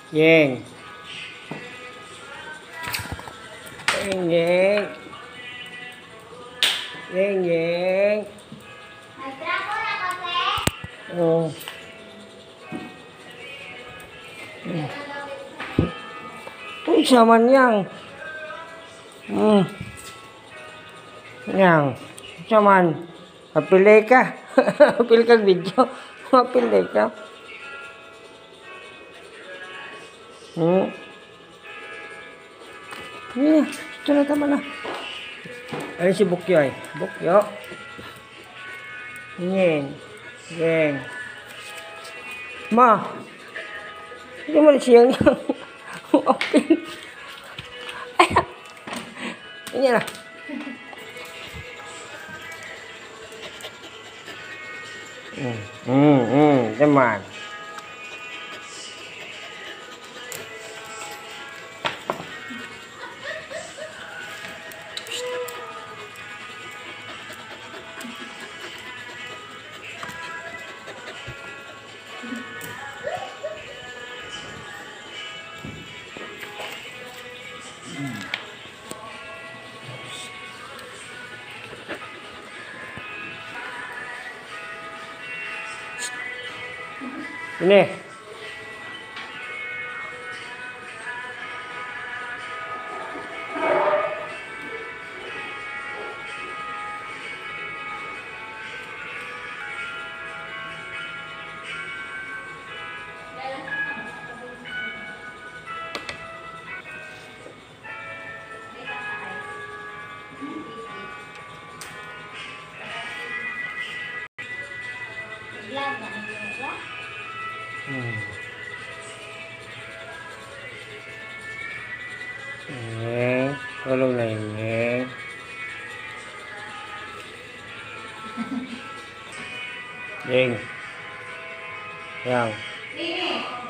Yeng. Yeng, yeng. Yeng, yeng. Oh. Uy, saman yang. Yang. Saman. Mapilay ka. Mapil kang video. Mapilay ka. Ito na tama na. Ayun si Bukyo ay. Bukyo. Yeng. Yeng. Ma. Hindi mo na siyang yang. Mapil. Ay. Ini na. Teman. Ini. Yeng, tolong na yeng. Yeng. Yang.